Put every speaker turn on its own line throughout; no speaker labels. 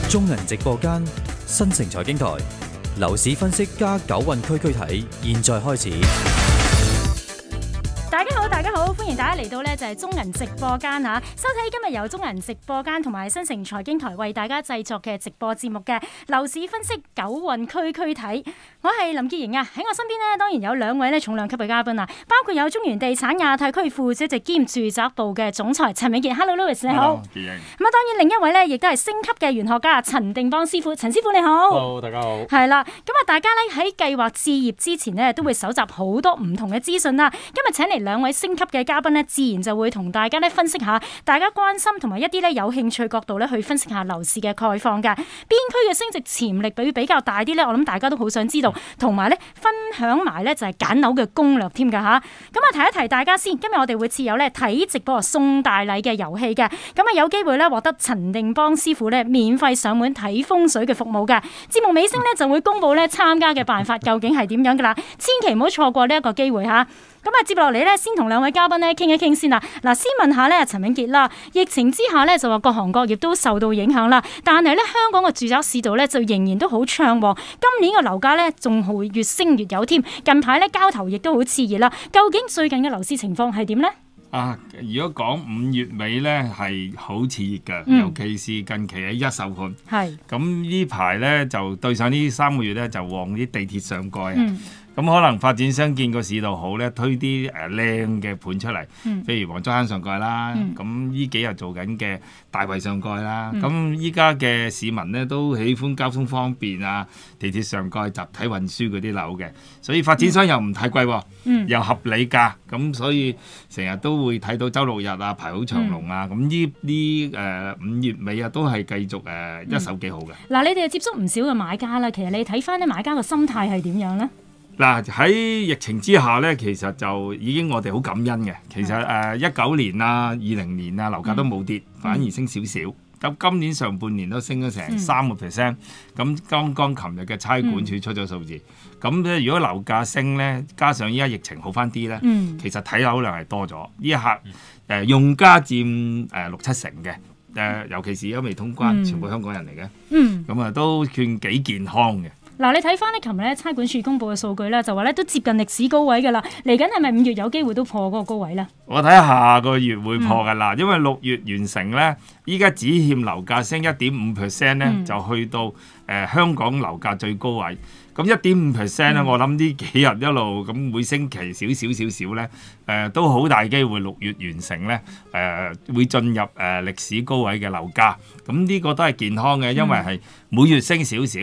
中銀直播間，新城財經台，樓市分析加九運區區睇，現在開始。
大家好，歡迎大家嚟到呢就係中銀直播間嚇，收睇今日由中銀直播間同埋新城財經台為大家製作嘅直播節目嘅樓市分析九運區區睇。我係林潔瑩啊，喺我身邊呢，當然有兩位重量級嘅嘉賓啊，包括有中原地產亞太區副主席兼住宅部嘅總裁陳永傑 ，Hello Louis 你好。
潔瑩。
咁啊，當然另一位呢，亦都係星級嘅玄學家陳定邦師傅，陳師傅你好。
Hello， 大家好。
係啦，咁啊，大家呢喺計劃置業之前呢，都會搜集好多唔同嘅資訊啦。今日請嚟兩位星級嘅嘉賓呢，自然就會同大家咧分析下大家關心同埋一啲咧有興趣角度咧去分析下樓市嘅概況嘅，邊區嘅升值潛力比較大啲咧？我諗大家都好想知道，同埋咧分享埋咧就係揀樓嘅攻略添㗎吓。咁啊提一提大家先，今日我哋會設有咧睇直播送大禮嘅遊戲嘅，咁啊有機會咧獲得陳定邦師傅咧免費上門睇風水嘅服務嘅。節目尾聲咧就會公佈咧參加嘅辦法究竟係點樣㗎啦，千祈唔好錯過呢一個機會吓。咁啊，接落嚟咧，先同兩位嘉賓咧傾一傾先啦。嗱，先問下咧陳永傑啦，疫情之下咧就話各行各業都受到影響啦，但係咧香港嘅住宅市道咧就仍然都好暢旺，今年嘅樓價咧仲會越升越有添。近排咧交投亦都好熾熱啦。究竟最近嘅樓市情況係點咧？
如果講5月尾咧係好熾熱嘅，尤其是近期喺一手盤。係。咁呢排咧就對上呢3個月咧就旺啲地鐵上蓋啊。咁可能發展商見個市道好咧，推啲靚嘅盤出嚟，譬如黃竹坑上蓋啦，咁呢幾日做緊嘅大圍上蓋啦，咁依家嘅市民咧都喜歡交通方便啊，地鐵上蓋集體運輸嗰啲樓嘅，所以發展商又唔太貴，又合理價，咁所以成日都會睇到週六日啊排好長龍啊，咁呢5月尾啊都係繼續一手幾好嘅。
嗱，你哋係接觸唔少嘅買家啦，其實你睇翻啲買家嘅心態係點樣咧？
嗱，喺疫情之下咧，其實就已經我哋好感恩嘅。其實19年啊、20年啊，樓價都冇跌，反而升少少。咁今年上半年都升咗成3%。咁剛剛琴日嘅差館處出咗數字，咁咧如果樓價升咧，加上依家疫情好翻啲咧，其實睇樓量係多咗。呢一刻用家佔6-7成嘅，尤其是而家未通關，全部香港人嚟嘅，咁啊都算幾健康嘅。
嗱，你睇翻咧，琴日咧差館處公佈嘅數據咧，就話咧都接近歷史高位㗎啦。嚟緊係咪5月有機會都破嗰個高位咧？
我睇下個月會破㗎啦，因為6月完成咧，依家只欠樓價升1.5% 咧，就去到香港樓價最高位。咁1.5% 咧，我諗呢幾日一路咁每星期少少咧，都好大機會6月完成咧，會進入歷史高位嘅樓價。咁呢個都係健康嘅，因為係每月升少少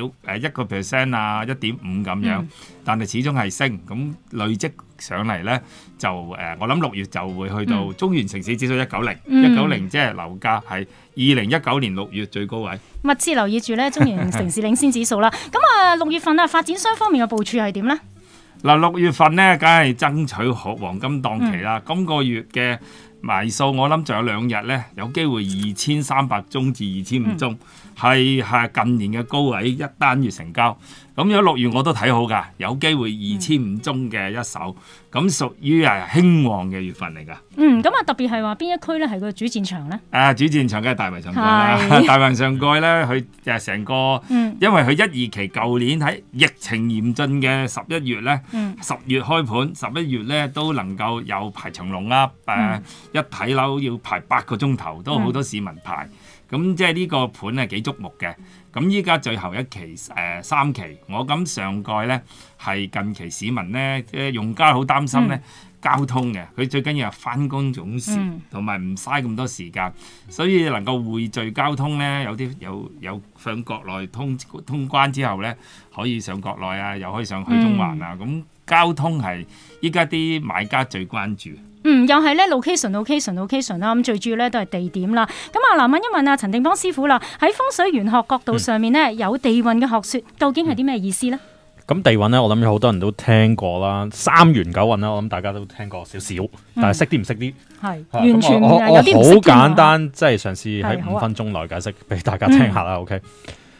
，1% 啊，1.5咁樣，但係始終係升，咁累積上嚟咧就我諗6月就會去到中原城市指數190，190即係樓價係2019年6月最高位。
密切留意住咧中原城市領先指數啦。咁啊6月份啊發展商方面嘅部署係點咧？
嗱6月份咧，梗係爭取好黃金檔期啦。今個月嘅埋數我諗仲有2日咧，有機會2300宗至25宗，係近年嘅高位，一單月成交。咁如果6月我都睇好㗎，有機會2500宗嘅一手，咁屬於興旺嘅月份嚟㗎。咁
啊特別係話邊一區咧係個主戰場咧？
主戰場梗係大圍上蓋啦。大圍上蓋咧，佢成個，因為佢1、2期舊年喺疫情嚴峻嘅11月咧，10月開盤，11月咧都能夠有排長龍啦。一睇樓要排8個鐘頭，都好多市民排。咁即係呢個盤係幾矚目嘅。咁依家最後一期3期，我諗上蓋咧係近期市民咧用家好擔心咧交通嘅，佢最緊要係翻工準時，同埋唔嘥咁多時間，所以能夠匯聚交通咧，有上國內通關之後咧，可以上國內啊，又可以上去中環啊，咁交通係依家啲買家最關注。
又係咧 location 啦，咁最主要咧都係地點啦。咁啊，問一問啊陳定邦師傅啦，喺風水玄學角度上面咧，有地運嘅學説，究竟係啲咩意思咧？
咁地運咧，我諗有好多人都聽過啦。三元九運啦，我諗大家都聽過少少，但係識啲唔識啲。
係完全有啲唔識。
我好簡單，即係嘗試喺5分鐘內解釋俾大家聽下啦。OK。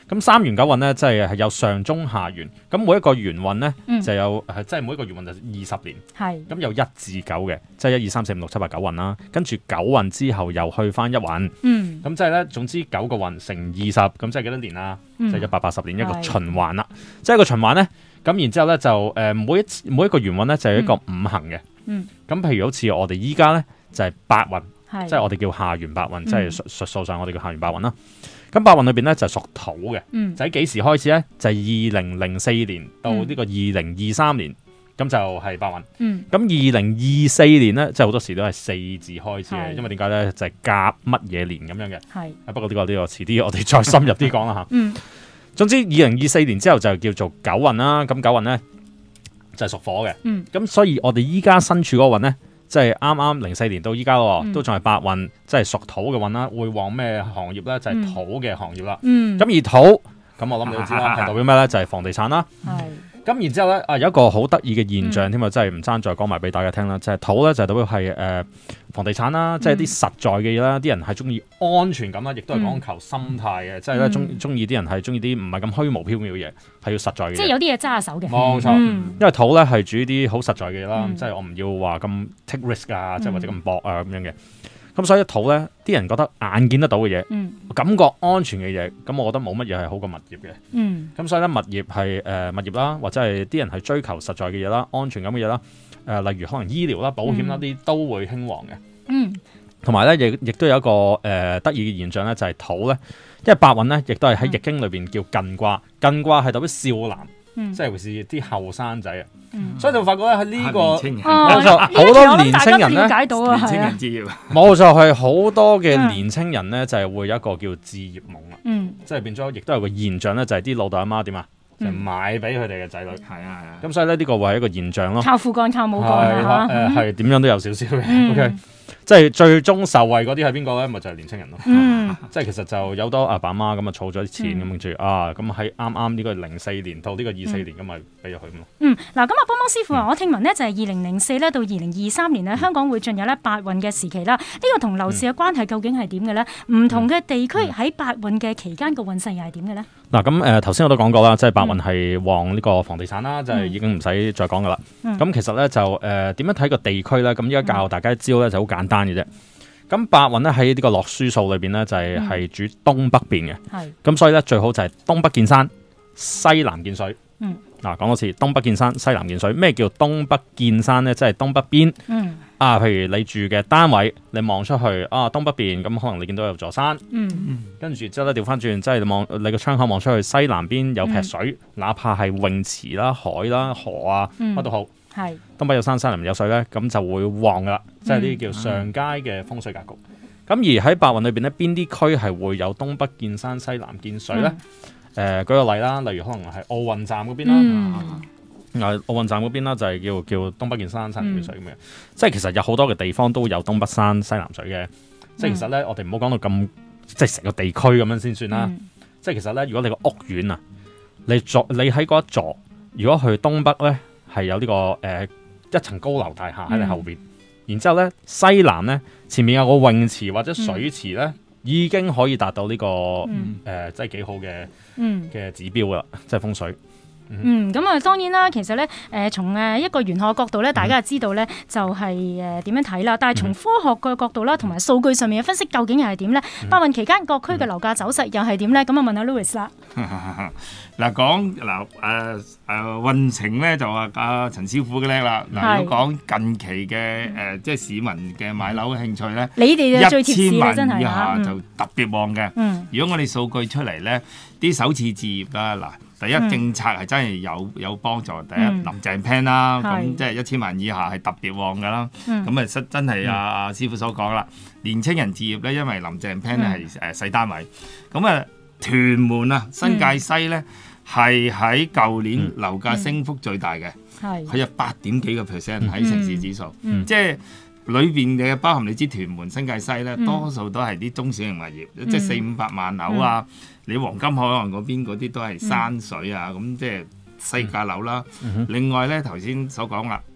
咁三元九運咧，即係有上中下元。咁每一個元運咧就有即係每一個元運就20年。
係。咁
有1至9嘅，即係1、2、3、4、5、6、7、8、9運啦。跟住9運之後又去翻1運。咁即係咧，總之9個運乘20，咁即係幾多年啊？即係180年一個循環啦。即係一個循環咧。咁然之後咧就每一個元運咧就有一個五行嘅。咁譬如好似我哋依家咧就係8運，即係我哋叫下元8運，即係術數上我哋叫下元8運啦。咁8運裏邊咧就係屬土嘅，就喺幾時開始咧？就係2004年到呢個2023年，咁就係8運。咁2024年咧，即係好多時都係4字開始嘅，因為點解咧？就係甲乜嘢年咁樣嘅。係。不過呢個遲啲我哋再深入啲講啦嚇。總之2024年之後就叫做9運啦。咁9運咧就係屬火嘅。咁所以我哋依家身處嗰個運咧，即係啱啱04年到依家咯，都仲係8運，即係屬土嘅運啦。會往咩行業咧？就係土嘅行業啦。咁而土，咁我諗你都知啦，係代表咩咧？就係房地產啦。咁然之後咧，有一個好得意嘅現象添啊，真係唔爭再講埋俾大家聽啦。就係土咧，就代表係房地產啦，即係啲實在嘅嘢啦。啲人係中意安全感啦，亦都係講求心態嘅，即係咧中意啲人係中意啲唔係咁虛無縹緲嘅嘢，係要實在嘅嘢。
即係有啲嘢揸下手嘅。
冇錯，因為土咧係主啲好實在嘅嘢啦，即係我唔要話咁 take risk 啊，即係或者咁搏啊咁樣嘅。咁所以土咧，啲人覺得眼見得到嘅嘢，感覺安全嘅嘢，咁我覺得冇乜嘢係好過物業嘅。咁所以咧，物業係物業啦，或者係啲人係追求實在嘅嘢啦，安全感嘅嘢啦。例如可能醫療啦、保險啦啲都會興旺嘅。同埋咧，亦都有一個得意嘅現象咧，就係土咧，因為8運咧，亦都係喺易經裏邊叫艮卦，艮卦係代表少男。即係會是啲後生仔啊，所以就發覺咧喺呢個冇錯，好多年青人咧，
年青人置業，
冇錯係好多嘅年青人咧就係會有一個叫置業夢啦，即係變咗，亦都有個現象咧，就係啲老豆阿媽點啊，就買俾佢哋嘅仔女，係啊，咁所以咧呢個會係一個現象咯，
靠父幹靠母幹
係點樣都有少少嘅，OK。即係最終受惠嗰啲係邊個咧？咪就係年青人咯。即係其實就有好多阿爸媽咁啊，儲咗啲錢咁跟住啊，咁喺啱呢個04年到呢個24年咁咪俾咗佢咯。
嗱咁啊，邦邦師傅話我聽聞咧就係2004咧到2023年咧，香港會進入咧8運嘅時期啦。呢個同樓市嘅關係究竟係點嘅咧？唔同嘅地區喺8運嘅期間個運勢又係點嘅咧？嗱
咁頭先我都講過啦，即係8運係旺呢個房地產啦，就係已經唔使再講噶啦。咁其實咧就點樣睇個地區咧？咁依家教大家一招咧就好簡單嘅啫。咁8運咧喺呢個落書數裏邊咧就係主東北邊嘅。咁所以咧最好就係東北見山，西南見水。嗱講多次，東北見山，西南見水。咩叫東北見山咧？即係東北邊。譬如你住嘅單位，你望出去東北邊，咁可能你見到有座山。跟住之後咧調翻轉，即係望你個窗口望出去西南邊有劈水，哪怕係泳池啦、海啦、河啊，乜都好。東北有山，西南有水咧，咁就會旺噶啦，即係呢啲叫上街嘅風水格局。咁而喺8運裏邊咧，邊啲區係會有東北見山、西南見水咧？舉個例啦，例如可能係奧運站嗰邊啦，奧運站嗰邊啦就係叫東北見山、西南見水咁樣。即係其實有好多嘅地方都有東北山、西南水嘅。即係其實咧，我哋唔好講到咁，即係成個地區咁樣先算啦。即係其實咧，如果你個屋苑啊，你喺嗰一座，如果去東北咧，係有呢個一層高樓大廈喺你後邊，然之後咧西南咧前面有個泳池或者水池咧，已經可以達到呢個即係幾好嘅指標噶啦，即係風水。
咁啊，當然啦，其實咧，從一個玄學角度咧，大家就知道咧，就係點樣睇啦。但係從科學嘅角度啦，同埋數據上面嘅分析，究竟又係點咧？8運期間各區嘅樓價走勢又係點咧？咁啊，問下 Louis 啦。
嗱講運程咧，就話阿陳師傅嘅叻啦。嗱，如果講近期嘅即係市民嘅買樓嘅興趣咧，
你哋就最貼士啦，真係
1000萬以下就特別旺嘅。如果我哋數據出嚟咧，啲首次置業啦，嗱。第一政策係真係有幫助。第一林鄭 plan 啦，咁即係1000萬以下係特別旺噶啦。咁啊真係阿師傅所講啦，年青人置業咧，因為林鄭 plan 咧係細單位。咁啊屯門啊新界西咧係喺舊年樓價升幅最大嘅，佢有8點幾個%喺城市指數，即係裏邊嘅包含你知屯門新界西咧，多數都係啲中小型物業，即係400-500萬樓啊。你黃金海岸嗰邊嗰啲都係山水啊，咁即係細價樓啦。另外咧頭先所講啦，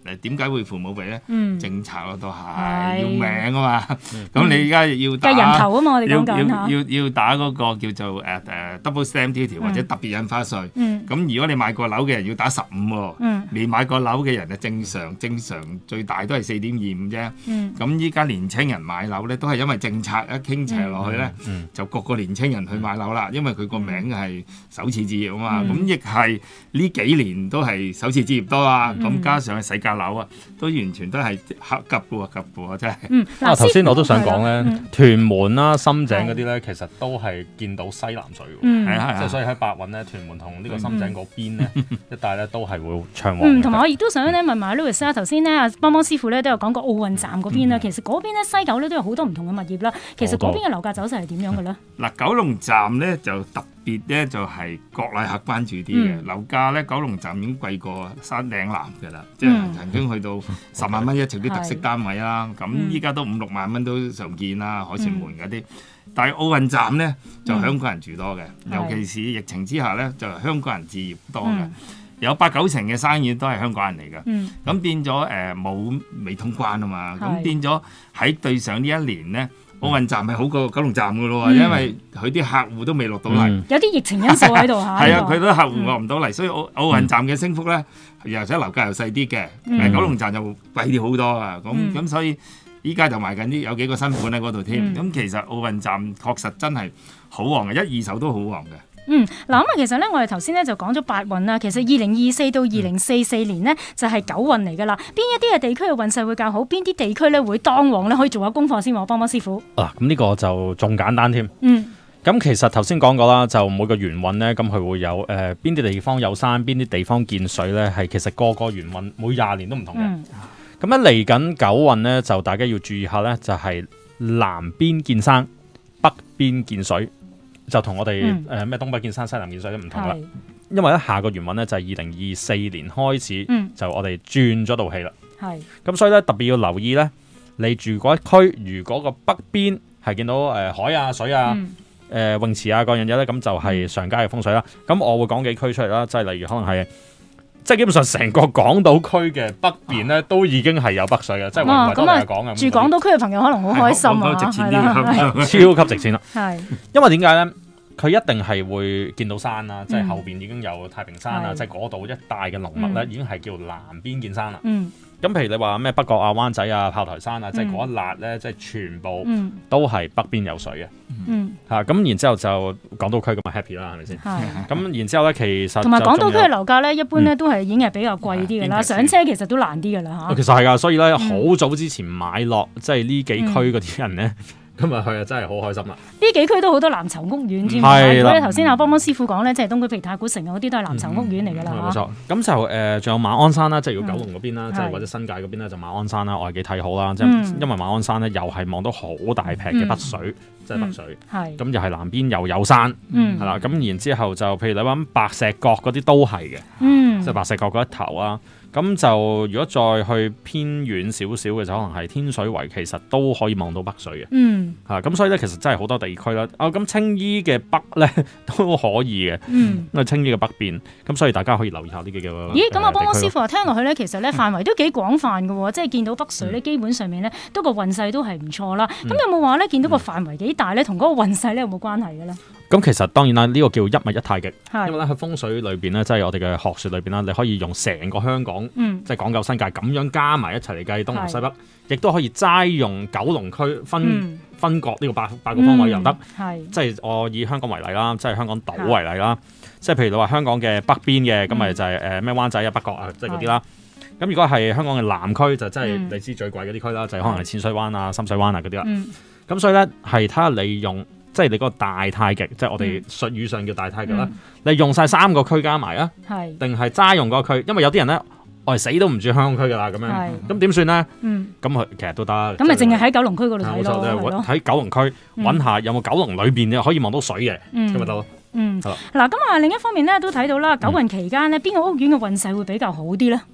點解會父母俾咧？政策咯都係
係
要命啊嘛。咁你而家要打
計人頭啊嘛，我哋講緊嚇。
要打嗰個叫做double stamp duty 或者特別印花稅。咁如果你買過樓嘅人要打15喎，未買過樓嘅人係正常最大都係4.25啫。咁依家年青人買樓咧都係因為政策一傾斜落去咧，就各個年青人去買樓啦，因為佢個名係首次置業啊嘛。咁亦係呢幾年都係首次置業多啊。咁加上細價樓啊，都完全都係急嘅真係。
頭先我都想講咧，屯門啦、深井嗰啲咧，其實都係見到西南水喎。即係所以喺白雲咧，屯門同呢個深井嗰邊咧一帶咧都係會暢旺。
同埋我亦都想咧問埋 Louis 啦，頭先咧阿邦邦師傅咧都有講過奧運站嗰邊啦，其實嗰邊咧西九咧都有好多唔同嘅物業啦。其實嗰邊嘅樓價走勢係點樣嘅咧？
嗱，九龍站咧就特別咧就係國內客關注啲嘅樓價咧，九龍站已經貴過山頂南嘅啦，即係曾經去到10萬蚊一呎啲特色單位啦。咁依家都5-6萬蚊都常見啦，凱旋門嗰啲。但係奧運站咧就香港人住多嘅，尤其是疫情之下咧就香港人置業多嘅，有8-9成嘅生意都係香港人嚟嘅。咁變咗未通關啊嘛，咁變咗喺對上呢一年咧，奧運站係好過九龍站嘅咯喎，因為佢啲客戶都未落到嚟，有
啲疫情因素喺度嚇。
係啊，佢啲客戶落唔到嚟，所以奧運站嘅升幅咧，而且樓價又細啲嘅，九龍站就貴啲好多啊。咁所以依家就賣緊啲有幾個新盤喺嗰度添。咁其實奧運站確實真係好旺嘅，1、2手都好旺嘅。
嗱咁啊，其實咧，我哋頭先咧就講咗8運啦。其實2024到2044年呢，就係9運嚟噶啦。邊一啲嘅地區嘅運勢會較好？邊啲地區咧會當旺咧？可以做下功課先喎，邦邦師傅。
咁呢個就仲簡單添。咁其實頭先講過啦，就每個元運咧，咁佢會有邊啲地方有山，邊啲地方見水咧，係其實個元運每20年都唔同嘅。咁嚟緊9運咧，就大家要注意下咧，就係南邊見山，北邊見水。就同我哋咩東北見山西南見水都唔同啦，因為咧下個元運咧就係2024年開始，就我哋轉咗道氣啦。咁所以咧特別要留意咧，你住嗰一區，如果個北邊係見到海啊、水啊、泳池啊嗰樣嘢咧，咁就係上佳嘅風水啦。咁我會講幾區出嚟啦，即係例如可能係，即係基本上成個港島區嘅北邊咧都已經係有北水嘅，即係唔係多人講嘅。
住港島區嘅朋友可能好開心啊，
超級值錢啦。因為點解咧？佢一定係會見到山啦，即係後邊已經有太平山啦，即係嗰度一帶嘅農物咧已經係叫南邊見山啦。咁譬如你話咩北角啊、灣仔啊、炮台山啊，即係嗰一笪咧，即係全部都係北邊有水嘅。咁然之後就港島區咁啊 happy 啦，係咪先？咁然之後咧，其實
同埋港島區嘅樓價咧，一般咧都係已經係比較貴啲嘅啦，上車其實都難啲嘅啦嚇。
其實係㗎，所以咧好早之前買落即係呢幾區嗰啲人咧。今日去啊，真係好開心啦！
呢幾區都好多藍籌屋苑添。如果你頭先阿邦邦師傅講咧，即係東區譬如太古城嗰啲都係藍籌屋苑嚟㗎啦。
冇錯。咁就仲有馬鞍山啦，即係如果九龍嗰邊啦，即係或者新界嗰邊咧就馬鞍山啦，我係幾睇好啦。即係因為馬鞍山咧又係望到好大劈嘅北水，即係北水。咁又係南邊又有山，係啦。咁然之後就譬如你話白石角嗰啲都係嘅，即係白石角嗰一頭啊。咁就如果再去偏遠少少嘅就可能係天水圍，其實都可以望到北水嘅。咁所以咧其實真係好多地區啦。咁青衣嘅北咧都可以嘅。因為青衣嘅北邊，咁所以大家可以留意下呢幾個。
咦？咁啊，邦邦師傅話聽落去咧，其實咧範圍都幾廣泛嘅喎，即係見到北水咧，基本上面咧都個運勢都係唔錯啦。咁有冇話咧見到個範圍幾大咧，同嗰個運勢咧有冇關係嘅咧？
咁其實當然啦，呢個叫一物一太極，因為咧喺風水裏邊咧，即係我哋嘅學説裏邊啦，你可以用成個香港，即係港九新界咁樣加埋一齊嚟計東南西北，亦都可以齋用九龍區分割呢個八個方位又得。即係我以香港為例啦，即係香港島為例啦，即係譬如你話香港嘅北邊嘅，咁咪就係咩灣仔啊、北角啊，即係嗰啲啦。咁如果係香港嘅南區，就真係你知最貴嗰啲區啦，就係可能係淺水灣啊、深水灣啊嗰啲啦。咁所以咧係睇下你用。即係你嗰個大太極，即係我哋術語上叫大太極啦。你用晒3個區加埋啊，定係齋用嗰個區？因為有啲人咧，我係死都唔住香港區噶啦，咁樣咁點算咧？咁佢其實都得。咁咪淨係喺九龍區嗰度睇咯，係咯。喺九龍區揾下有冇九龍裏邊可以望到水嘅，咁咪得咯。嗱，
咁啊另一方面咧都睇到啦，九運期間咧邊個屋苑嘅運勢會比較好啲咧？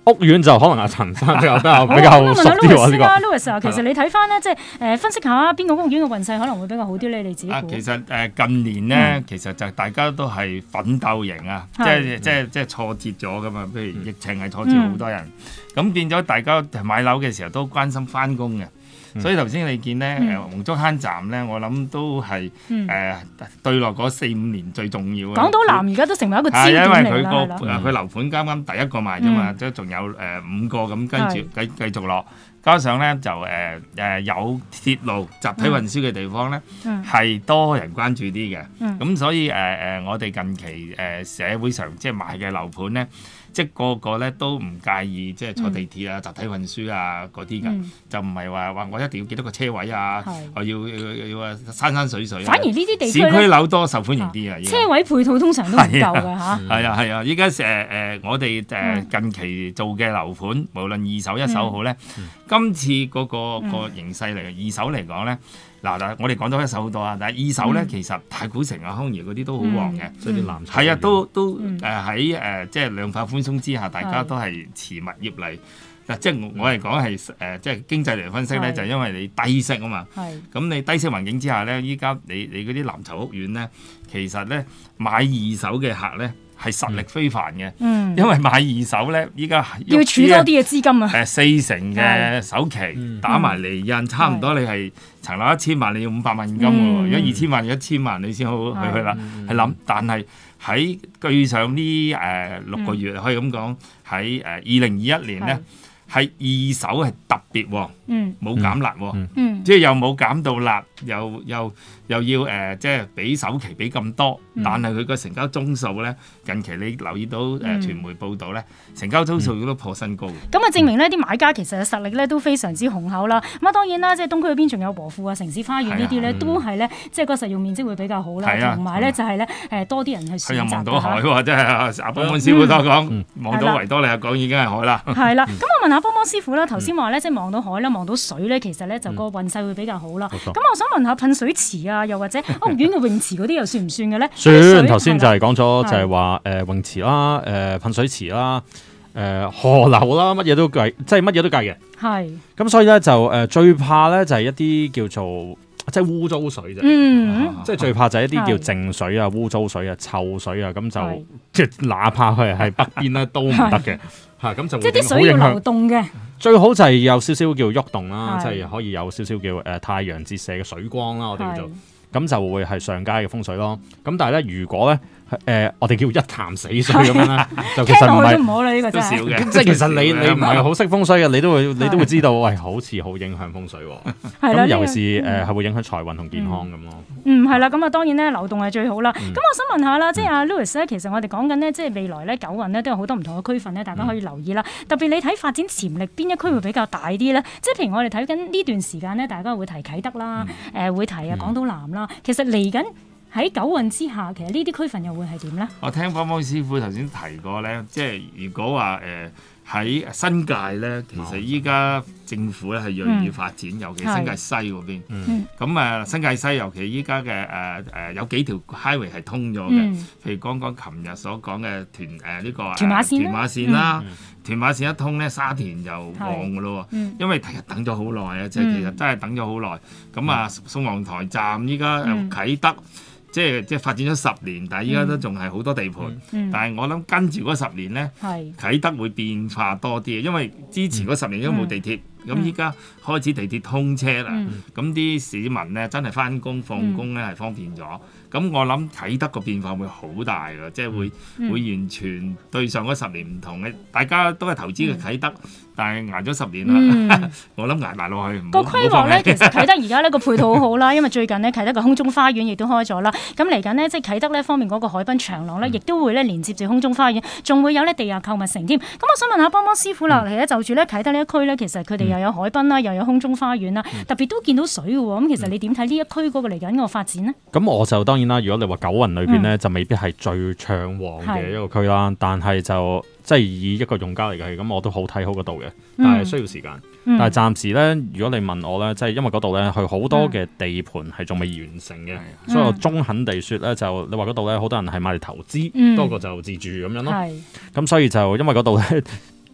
屋苑就可能阿陳生比較熟啲喎呢個。
Louis 啊，其實你睇翻咧，即係分析下邊個屋苑嘅運勢可能會比較好啲咧？你自己估？
其實近年咧，其實就大家都係奮鬥型啊，即係挫折咗噶嘛。譬如疫情係挫折好多人，咁變咗大家買樓嘅時候都關心翻工嘅。所以頭先你見咧，黃竹坑站咧，我諗都係對落嗰4-5年最重要嘅。
港島南而家都成為一個焦點嚟啦。
因為佢樓盤啱啱第一個賣啫嘛，即係仲有5個咁跟住繼續落，加上咧就有鐵路集體運輸嘅地方咧，係多人關注啲嘅。咁所以我哋近期社會上即係賣嘅樓盤咧，即係個個咧都唔介意即係坐地鐵啊、集體運輸啊嗰啲㗎，就唔係話我一定要幾多個車位啊，我要山水水。
反而呢啲地區
市區樓多受歡迎啲啊，
車位配套通常都唔夠㗎嚇。
係啊，依家我哋近期做嘅樓盤，無論二手一手好咧，今次嗰個形勢嚟嘅二手嚟講咧。嗱，我哋講咗一手好多啊，但係二手咧，其實太古城啊、康怡嗰啲都好旺嘅，
所以啲藍籌
係啊，都喺即係量化寬鬆之下，大家都係持物業嚟。嗱，即係我嚟講係即係經濟嚟分析咧，就係因為你低息啊嘛。咁你低息環境之下咧，依家你嗰啲藍籌屋苑咧，其實咧買二手嘅客咧。係實力非凡嘅，因為買二手咧，依家
要儲多啲嘅資金啊
，4成嘅首期打埋厘印，差唔多你係層樓1000萬，你要500萬現金喎。如果2000萬、1000萬，你先好去啦，係諗。但係喺據上呢6個月可以咁講，喺2021年咧，係二手係特別旺，冇減辣喎，即係又冇減到辣，又要即係俾首期俾咁多，但係佢個成交宗數咧，近期你留意到傳媒報道咧，成交宗數都破新高。
咁啊，證明呢啲買家其實嘅實力咧都非常之雄厚啦。咁啊，當然啦，即係東區嗰邊仲有和富啊、城市花園呢啲咧，都係咧，即係個實用面積會比較好啦，同埋咧就係咧多啲人去選擇。佢又望到海喎，即係阿邦邦師傅都講，望到維多利亞港已經係海啦。係啦， 咁我問下邦邦師傅啦，頭先話咧即係望到海啦、望到水咧，其實咧就個運勢會比較好啦。咁我想問下噴水池啊，又或者屋苑嘅泳池嗰啲又算唔算嘅咧？
算，頭先就係講咗，就係話泳池啦、噴水池啦、河流啦，乜嘢都計，即係乜嘢都計嘅。係。咁所以咧就最怕咧就係一啲叫做即係污糟水啫。即係最怕就係一啲叫淨水啊、污糟水啊、臭水啊，咁就即係哪怕佢係北邊咧都唔得嘅。嚇，咁就即係啲水要流動嘅。最好就係有少少叫喐動啦，即係可以有少少叫太陽折射嘅水光啦，我哋叫做。咁就會係上街嘅風水咯。咁但係咧，如果咧我哋叫一潭死水咁樣啦，就其實唔係，
都唔好啦，呢個真係。
即係其實你唔係好識風水嘅，你都會知道，喂，好似好影響風水喎。咁尤其是係會影響財運同健康咁咯。
係啦，咁啊當然咧流動係最好啦。咁我想問下啦，即係阿 Louis 咧，其實我哋講緊呢，即係未來咧九運咧都有好多唔同嘅區份咧，大家可以留意啦。特別你睇發展潛力邊一區會比較大啲咧？即係譬如我哋睇緊呢段時間咧，大家會提啟德啦，會提港島南啦。其實嚟緊喺九運之下，其實呢啲區份又會係點咧？我聽
邦邦師傅頭先提過咧，即係如果話喺新界咧，其實依家政府咧係鋭意發展，尤其新界西嗰邊。咁新界西尤其依家嘅有幾條 highway 係通咗嘅，譬如講琴日所講嘅呢個屯馬線啦，屯馬線一通咧，沙田就旺噶咯喎，因為等咗好耐啊，即係其實真係等咗好耐。咁宋皇臺站依家啟德。即係發展咗10年，但係依家都仲係好多地盤。但係我諗跟住嗰10年咧，啟德會變化多啲，因為之前嗰10年都冇地鐵，咁依家開始地鐵通車啦，咁啲市民咧真係返工放工咧係方便咗。咁我諗啟德個變化會好大㗎，即係會完全對上嗰10年唔同嘅。大家都係投資嘅啟德，但係捱咗10年啦，我諗捱埋落去。
個規劃咧，其實啟德而家呢個配套好好啦，因為最近呢，啟德個空中花園亦都開咗啦。咁嚟緊呢，即係啟德呢方面嗰個海濱長廊咧，亦都會咧連接住空中花園，仲會有咧地下購物城添。咁我想問下邦邦師傅啦，嚟咧就住咧啟德呢一區咧，其實佢哋又有海濱啦，又有空中花園啦，特別都見到水嘅喎。咁其實你點睇呢一區嗰個嚟緊個發展呢？咁
我就當然啦，如果你話九運裏邊咧，就未必係最暢旺嘅一個區啦。但係就即係以一個用家嚟計，咁我都好睇好嗰度嘅，但係需要時間。但係暫時咧，如果你問我咧，即係因為嗰度咧，佢好多嘅地盤係仲未完成嘅，所以我中肯地説咧，就你話嗰度咧，好多人係買嚟投資多過就自住咁樣咯。咁所以就因為嗰度咧。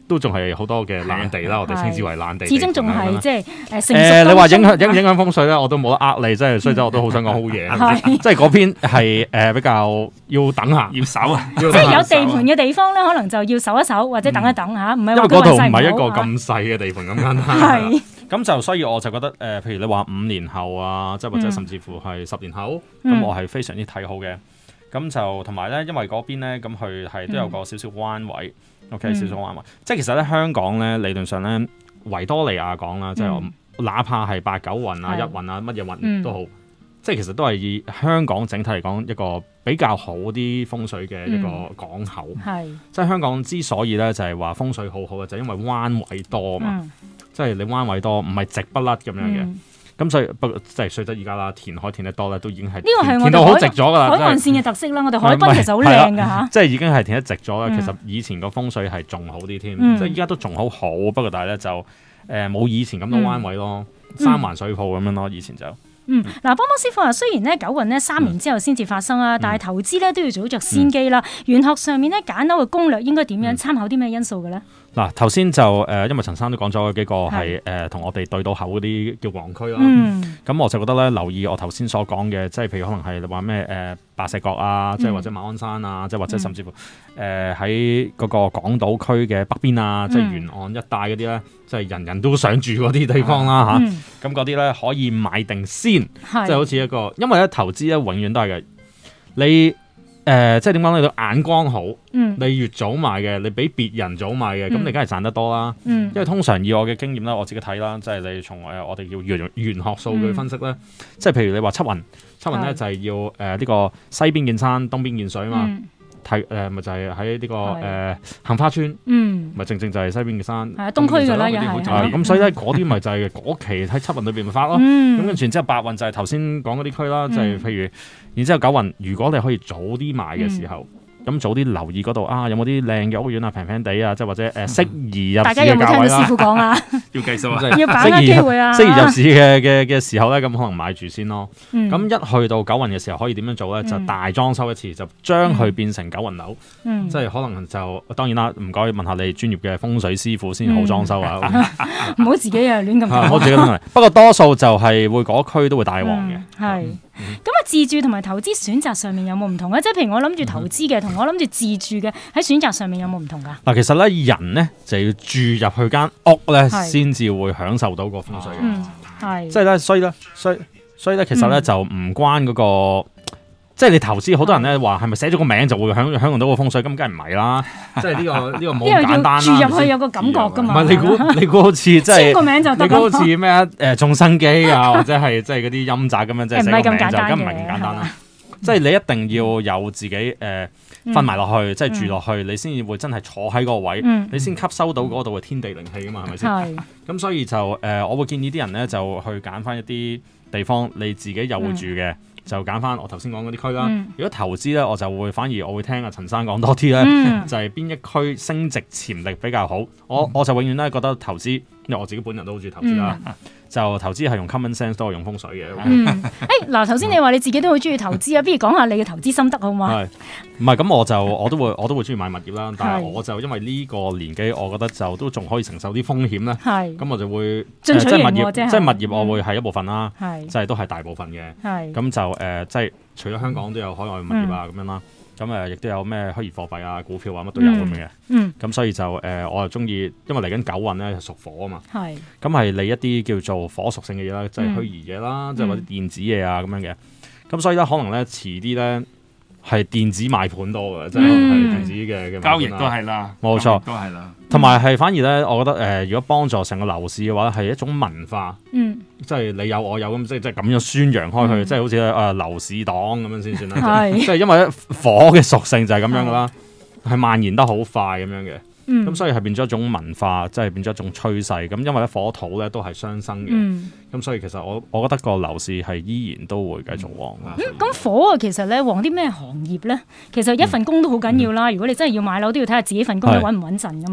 都仲係好多嘅爛地啦，我哋稱之為爛地。
始終仲係即係成熟。
你話影響風水咧，我都冇得呃你，即係所以我都好想講好嘢。即係嗰邊係比較要等下，
要守啊。
即係有地盤嘅地方咧，可能就要守一守或者等一等嚇，唔係
因為嗰度唔係一個咁細嘅地盤咁簡單。
係。
咁就所以我就覺得譬如你話5年後啊，即係或者甚至乎係10年後，咁我係非常之睇好嘅。咁就同埋咧，因為嗰邊咧，咁佢係都有個少少彎位，OK， 少少彎位。即係其實咧，香港咧理論上咧，維多利亞港啦，即係哪怕係8、9運啊、1運啊、乜嘢運都好，即係其實都係以香港整體嚟講一個比較好啲風水嘅一個港口。即係香港之所以咧就係話風水好好嘅，就係因為彎位多嘛。即係你彎位多，唔係直不甩咁樣嘅。咁所以不過即係雖則而家啦，填海填得多咧，都已經係填到好直咗㗎啦。
海岸線嘅特色啦，我哋海濱其實好靚㗎嚇。
即係已經係填得直咗啦。其實以前個風水係仲好啲添，即係依家都仲好，不過但係咧就冇以前咁多彎位咯，3環水鋪咁樣咯，以前就。
嗱，邦邦師傅話雖然咧九運咧3年之後先至發生啊，但係投資咧都要做着先機啦。玄學上面咧揀樓嘅攻略應該點樣？參考啲咩因素嘅咧？嗱，
頭先就因為陳生都講咗幾個係同我哋對到口嗰啲叫黃區啦。咁我就覺得咧，留意我頭先所講嘅，即係譬如可能係話咩白石角啊，即係或者馬鞍山啊，即係或者甚至乎喺嗰個港島區嘅北邊啊，即係沿岸一帶嗰啲咧，即係人人都想住嗰啲地方啦嚇。咁嗰啲咧可以買定先，即係好似一個，因為咧投資咧永遠都係嘅，你。即係點講？你個眼光好，你越早買嘅，你比別人早買嘅，咁你梗係賺得多啦。因為通常以我嘅經驗啦，我自己睇啦，即係你從我哋叫玄學數據分析咧，即係譬如你話七運咧就係要呢個西邊見山，東邊見水啊嘛。咪就係喺呢個杏花村，咪正就係西邊嘅山，
係東區㗎啦，又係。
咁所以咧嗰啲咪就係嗰期喺七運裏邊咪發咯。咁跟住之後八運就係頭先講嗰啲區啦，就係譬如，然之後九運，如果你可以早啲買嘅時候，咁早啲留意嗰度啊，有冇啲靚嘅屋苑啊，平平地啊，即係或者適宜入市嘅價位啦。大家有冇聽到師傅講啊？要計數啊，要把握機會啊。適宜入市嘅時候咧，咁可能買住先咯。咁一去到九運嘅時候，可以點樣做咧？就大裝修一次，就將佢變成九運樓。即係可能就當然啦，唔該問下你專業嘅風水師傅先好裝修啊。
唔好自己啊亂咁。
唔好自己亂嚟。不過多數就係會嗰區都會大旺嘅。
係。咁啊，自住同埋投資選擇上面有冇唔同咧？即係譬如我諗住投資嘅，同我諗住自住嘅喺選擇上面有冇唔同㗎？嗱，
其實咧人咧就要住入去間屋咧，先至會享受到個風水嘅。係，即係咧，所以咧，其實咧就唔關嗰個，即係你投資，好多人咧話係咪寫咗個名就會享用到個風水？咁梗係唔係啦？即係呢個冇咁簡單啦。
住入去有個感覺㗎嘛？
唔係你估好似即係
簽個名就得。
你估好似咩啊？種生機啊，或者係即係嗰啲陰宅咁樣，即係寫個名就梗唔係咁簡單啦。即係你一定要有自己分埋落去，即係住落去，你先至會真係坐喺嗰個位，你先吸收到嗰度嘅天地靈氣㗎嘛，係咪先？咁所以就我會建議啲人咧就去揀翻一啲地方，你自己又會住嘅，就揀翻我頭先講嗰啲區啦。如果投資咧，我就會反而我會聽阿陳生講多啲咧，就係邊一區升值潛力比較好。我就永遠咧覺得投資，因為我自己本人都好中意投資啦。就投資係用 common sense 多過用風水嘅。
嗱，頭先你話你自己都好中意投資啊，不如講下你嘅投資心得好嗎？
係，唔係咁我都會中意買物業啦，但係我就因為呢個年紀，我覺得就都仲可以承受啲風險咧。係，咁我就會即係物業，我會係一部分啦，即係都係大部分嘅。係，咁就即係除咗香港都有海外物業啊咁樣啦。咁亦都有咩虛擬貨幣啊、股票啊，乜都有咁樣嘅。咁所以就我就中意，因為嚟緊九運咧屬火啊嘛。係。咁係你一啲叫做火屬性嘅嘢啦，即係虛擬嘢啦，即係或者電子嘢啊咁樣嘅。咁所以咧，可能咧遲啲咧係電子賣盤多嘅，即係電子嘅
交易都係啦，
冇錯，
都係啦。
同埋係反而咧，我覺得如果幫助成個樓市嘅話，係一種文化。即係你有我有咁，即係咁樣宣揚開去，即係好似樓市黨咁樣先算啦。即係因為火嘅屬性就係咁樣噶啦，係蔓延得好快咁樣嘅。咁所以係變咗一種文化，即係變咗一種趨勢。咁因為火土咧都係相生嘅。咁所以其實我覺得個樓市係依然都會繼續旺。
咁火啊，其實咧旺啲咩行業咧？其實一份工都好緊要啦。如果你真係要買樓，都要睇下自己份工穩唔穩陣噶嘛。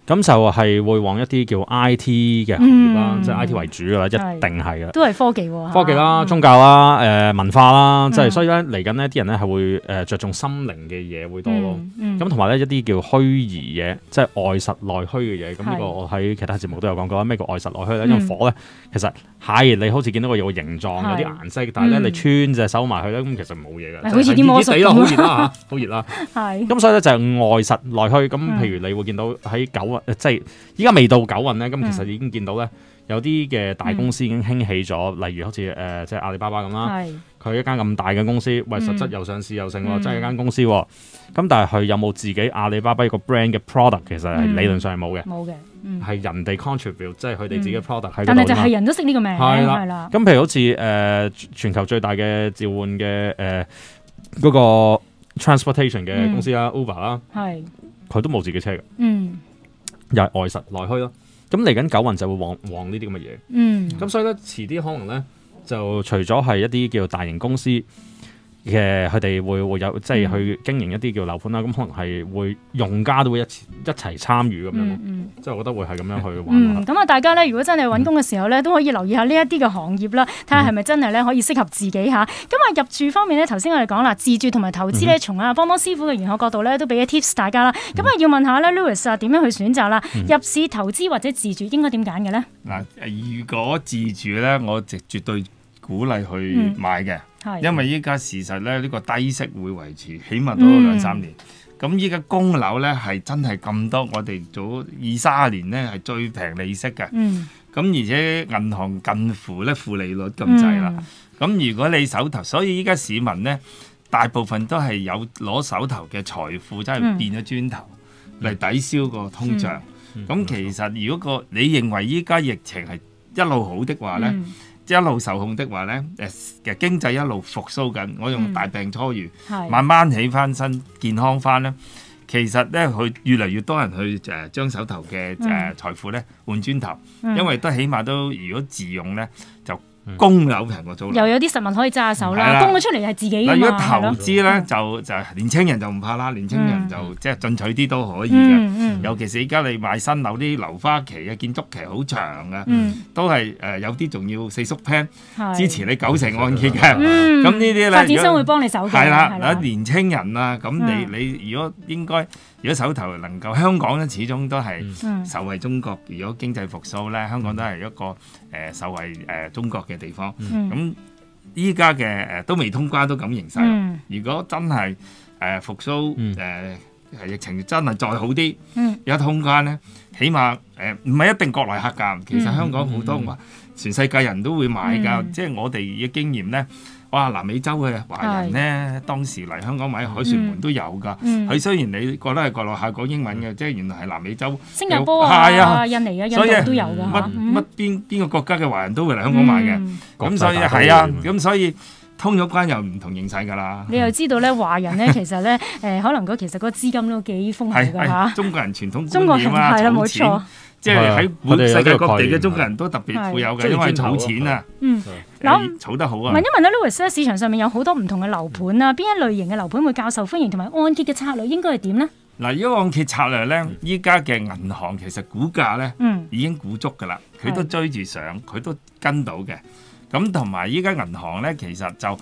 咁就係會往一啲叫 I.T. 嘅行業啦，即係 I.T. 為主㗎啦，一定係嘅。
都係科技喎。
科技啦、宗教啦、文化啦，即係所以咧嚟緊呢啲人咧係會着重心靈嘅嘢會多咯。咁同埋咧一啲叫虛擬嘢，即係外實內虛嘅嘢。咁呢個我喺其他節目都有講過啦。咩叫外實內虛咧？因為火咧其實係你好似見到有個形狀、有啲顏色，但係咧你穿隻手埋去咧，咁其實冇嘢嘅。
好似啲魔術咁。
好熱啦嚇，好熱啦。
係。
咁所以咧就係外實內虛。咁譬如你會見到喺九運，即係依家未到九運咧，咁其實已經見到咧有啲嘅大公司已經興起咗，例如好似即係阿里巴巴咁啦。佢一間咁大嘅公司，為實質又上市又成喎，真係一間公司喎。咁但係佢有冇自己阿里巴巴一個 brand 嘅 product？ 其實係理論上係冇嘅，冇嘅，係人哋 contribute， 即係佢哋自己嘅 product 喺度。但係就係人都識呢個名，係啦。咁譬如好似全球最大嘅召喚嘅嗰個 transportation 嘅公司啦，Uber 啦，佢都冇自己車嘅，又係外實內虛咯。咁嚟緊九運就會旺呢啲咁嘅嘢，咁所以咧遲啲可能咧就除咗係一啲叫大型公司嘅，佢哋會有即係去經營一啲叫樓盤啦，咁可能係會用家都會一齊參與咁樣，即係我覺得會係咁樣去玩。
咁啊，大家咧如果真係揾工嘅時候咧，都可以留意下呢一啲嘅行業啦，睇下係咪真係咧可以適合自己嚇。咁啊，入住方面咧，頭先我哋講啦，自住同埋投資咧，從啊邦邦師傅嘅玄學角度咧，都俾咗 tips 大家啦。咁啊，要問下咧 Louis 啊，點樣去選擇啦？入市投資或者自住應該點揀嘅咧？嗱，
如果自住咧，我絕對鼓勵去買嘅。因為依家事實咧，呢個低息會維持，起碼都2-3年。咁依家供樓咧係真係咁多，我哋早20-30年咧係最平利息嘅。咁而且銀行近乎咧負利率咁滯啦。咁如果你手頭，所以依家市民咧大部分都係有攞手頭嘅財富，真係變咗磚頭嚟抵消個通脹。咁其實如果你認為依家疫情係一路好的話咧，一路受控的話咧，嘅經濟一路復甦緊，我用大病初愈，慢慢起翻身，健康翻咧。其實咧，佢越嚟越多人去將手頭嘅財富咧換磚頭，因為都起碼都如果自用咧就供樓平過租樓，又有啲實物可以揸手啦，供咗出嚟係自己㗎嘛。如果投資咧就年青人就唔怕啦，年青人就即係進取啲都可以嘅。尤其是而家你買新樓啲樓花期啊、建築期好長啊，都係有啲仲要4叔 plan 支持你90%按揭嘅。咁呢啲咧發展商會幫你手嘅。係啦，年青人啊，咁你如果應該如果手頭能夠香港咧，始終都係受惠中國。如果經濟復甦咧，香港都係一個受惠中國嘅地方。咁依家嘅都未通關都咁形勢。如果真係復甦疫情真係再好啲，有通關咧，起碼唔係一定國內客㗎。其實香港好多話全世界人都會買㗎。即係我哋嘅經驗咧。哇！南美洲嘅華人咧，當時嚟香港買凱旋門都有㗎。佢雖然你覺得係國內客講英文嘅，即係原來係南美洲、新加坡印尼啊、印度都有㗎。乜邊個國家嘅華人都會嚟香港買嘅。咁所以係啊，咁所以通咗關又唔同形勢㗎啦。你又知道咧，華人咧其實咧可能其實個資金都幾豐厚㗎嚇。中國人傳統觀念啊，儲錢。即係喺世界各地嘅中國人都特別富有嘅，因為儲錢啊，儲得好啊。問一問咧 Louis 咧，市場上面有好多唔同嘅樓盤啊，邊一類型嘅樓盤會較受歡迎，同埋按揭嘅策略應該係點咧？嗱，如果按揭策略咧，依家嘅銀行其實估價咧已經估足㗎啦，佢都追住上，佢都跟到嘅。咁同埋依家銀行咧，其實就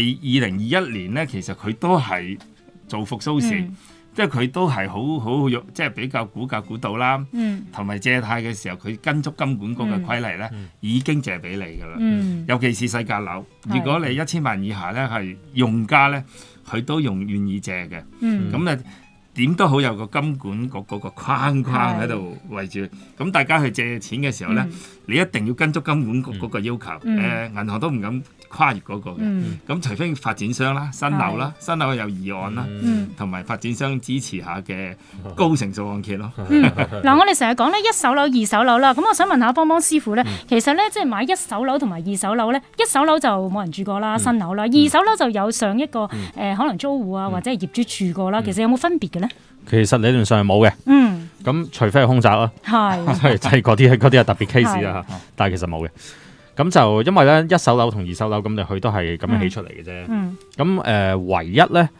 2021年咧，其實佢都係做復甦市。即係佢都係好即係比較估價估到啦，同埋借貸嘅時候佢跟足金管局嘅規例咧，已經借俾你㗎啦。尤其是細價樓，如果你1000萬以下咧係用家咧，佢都願意借嘅。咁咧點都好有個金管局嗰個框喺度圍住。咁大家去借錢嘅時候咧，你一定要跟足金管局嗰個要求。銀行都唔敢跨越嗰個嘅，咁除非發展商啦、新樓啦、新樓有議案啦，同埋發展商支持下嘅高成數按揭咯。嗱，我哋成日講咧一手樓、二手樓啦，咁我想問下邦邦師傅咧，其實咧即係買一手樓同埋二手樓咧，一手樓就冇人住過啦，新樓啦，二手樓就有上一個可能租戶啊或者係業主住過啦，其實有冇分別嘅咧？其實理論上係冇嘅，咁除非係空宅啦，即係嗰啲係特別 case 啦，但係其實冇嘅。咁就因為咧一手樓同二手樓咁，佢都係咁樣起出嚟嘅啫。咁唯一咧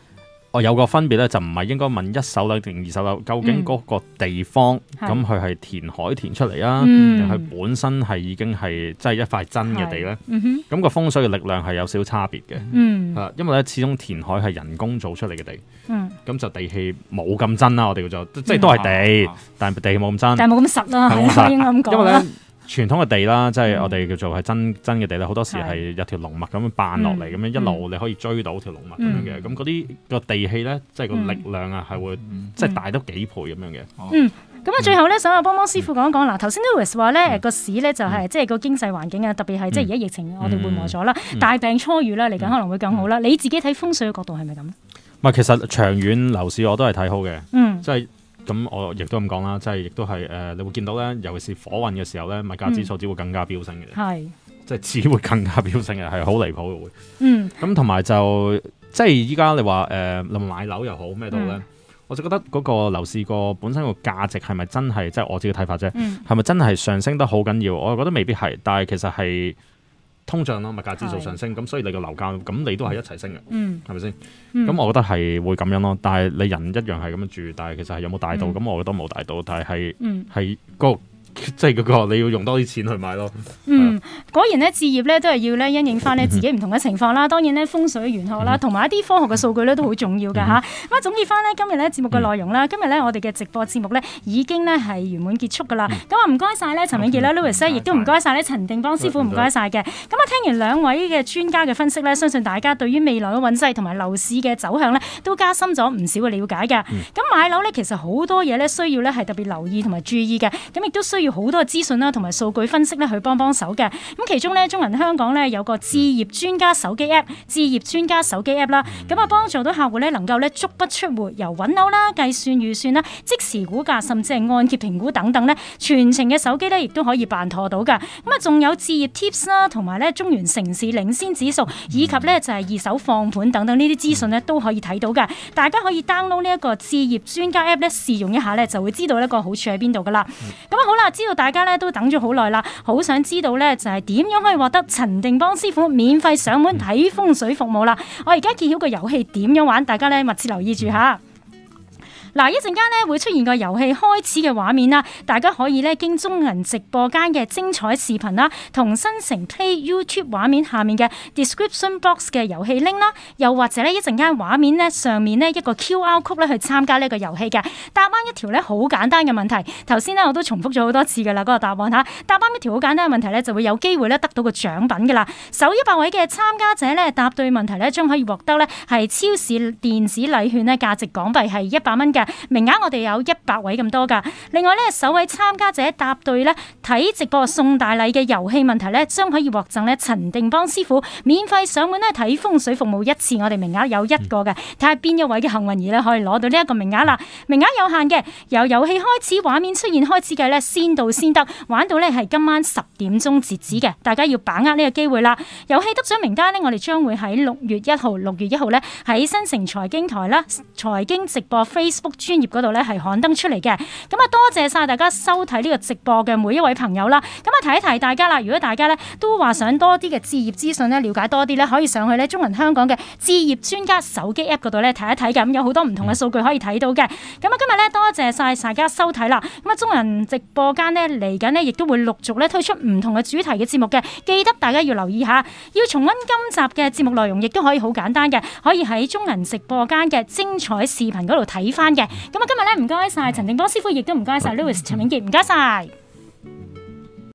我有個分別咧，就唔係應該問一手樓定二手樓，究竟嗰個地方咁佢係填海填出嚟啊，定佢本身係已經係即係一塊真嘅地咧？咁個風水嘅力量係有少少差別嘅，因為咧始終填海係人工做出嚟嘅地，咁就地氣冇咁真啦。我哋叫做即係都係地，但係地氣冇咁真，
但係冇咁實啦，應該咁講。
因為咧傳統嘅地啦，即係我哋叫做係真嘅地咧，好多時係有條龍脈咁樣扮落嚟，咁樣一路你可以追到條龍脈咁樣嘅。咁嗰啲個地氣咧，即係個力量啊，係會即係大得幾倍咁樣嘅。
咁啊，最後咧，想阿邦邦師傅講一講嗱，頭先 Louis 話咧個市咧就係即係個經濟環境啊，特別係即係而家疫情我哋緩和咗啦，大病初愈啦，嚟緊可能會更好啦。你自己睇風水嘅角度係咪咁？唔
係，其實長遠樓市我都係睇好嘅，即係。咁我亦都咁講啦，即係亦都係你會見到咧，尤其是火運嘅時候咧，物價指數只會更加飆升嘅，即係只會更加飆升嘅，係好離譜嘅會。咁同埋就即係依家你話你買樓又好咩都好咧，我就覺得嗰個樓市個本身個價值係咪真係即係我自己睇法啫？係咪真係上升得好緊要？我覺得未必係，但係其實係通脹咯，物價指數上升，咁所以你個樓價咁你都係一齊升嘅，係咪先？咁我覺得係會咁樣咯。但係你人一樣係咁樣住，但係其實係有冇大到？咁我覺得冇大到，但係係個。即係嗰個你要用多啲錢去買咯。
果然咧置業咧都係要咧因應翻咧自己唔同嘅情況啦。當然咧風水玄學啦，同埋一啲科學嘅數據咧都好重要㗎嚇。咁啊總結翻咧今日咧節目嘅內容啦。今日咧我哋嘅直播節目咧已經咧係圓滿結束㗎啦。咁啊唔該晒咧陳永傑啦 Louis 咧，亦都唔該晒咧陳定邦師傅，唔該晒嘅。咁啊聽完兩位嘅專家嘅分析咧，相信大家對於未來嘅運勢同埋樓市嘅走向咧都加深咗唔少嘅了解嘅。咁買樓咧其實好多嘢咧需要咧係特別留意同埋注意嘅。咁亦都需要好多嘅資訊啦，同埋數據分析咧去幫手嘅。咁其中咧，中銀香港咧有個置業專家手機 App， 置業專家手機 App 啦，咁啊幫助到客戶咧能夠咧足不出戶，由揾樓啦、計算預算啦、即時估價，甚至係按揭評估等等咧，全程嘅手機咧亦都可以辦妥到噶。咁啊，仲有置業 Tips 啦，同埋咧中原城市領先指數，以及咧就係二手放盤等等呢啲資訊咧都可以睇到嘅。大家可以 download 呢一個置業專家 App 咧試用一下咧，就會知道呢個好處喺邊度噶啦。咁啊好啦，知道大家咧都等咗好耐啦，好想知道咧就係點樣可以獲得陳定邦師傅免費上門睇風水服務啦。我而家揭曉個遊戲點樣玩，大家咧密切留意住下。嗱，一陣間咧會出現個遊戲開始嘅畫面啦，大家可以咧經中銀直播間嘅精彩視頻啦，同新城 Play YouTube 畫面下面嘅 Description Box 嘅遊戲 link 啦，又或者咧一陣間畫面咧上面咧一個 QR code 咧去參加呢個遊戲嘅，答啱一條咧好簡單嘅問題。頭先咧我都重複咗好多次㗎啦，嗰個答案嚇，答啱一條好簡單嘅問題咧就會有機會咧得到個獎品㗎啦。首100位嘅參加者咧答對問題咧將可以獲得咧係超市電子禮券咧價值港幣係100蚊嘅。名額我哋有100位咁多噶。另外咧，首位參加者答對咧睇直播送大禮嘅遊戲問題咧，將可以獲贈咧陳定邦師傅免費上門咧睇風水服務1次。我哋名額有1個嘅，睇下邊一位嘅幸運兒咧可以攞到呢一個名額啦。名額有限嘅，由遊戲開始畫面出現開始計咧，先到先得，玩到咧係今晚10點鐘截止嘅。大家要把握呢個機會啦。遊戲得獎名單咧，我哋將會喺6月1號咧喺新城財經台啦、財經直播 Facebook 專頁嗰度咧係刊登出嚟嘅。咁啊多謝晒大家收睇呢個直播嘅每一位朋友啦。咁啊提一提大家啦，如果大家咧都話想多啲嘅置業資訊咧，了解多啲咧，可以上去咧中銀香港嘅置業專家手機 App 嗰度咧睇一睇嘅。咁有好多唔同嘅數據可以睇到嘅。咁啊今日咧多謝晒大家收睇啦。咁啊中銀直播間咧嚟緊咧亦都會陸續咧推出唔同嘅主題嘅節目嘅，記得大家要留意下。要重溫今集嘅節目內容，亦都可以好簡單嘅，可以喺中銀直播間嘅精彩視頻嗰度睇翻嘅。咁啊今日咧唔該晒陳定邦師傅，亦都唔該晒 Louis 陳永傑，唔該晒。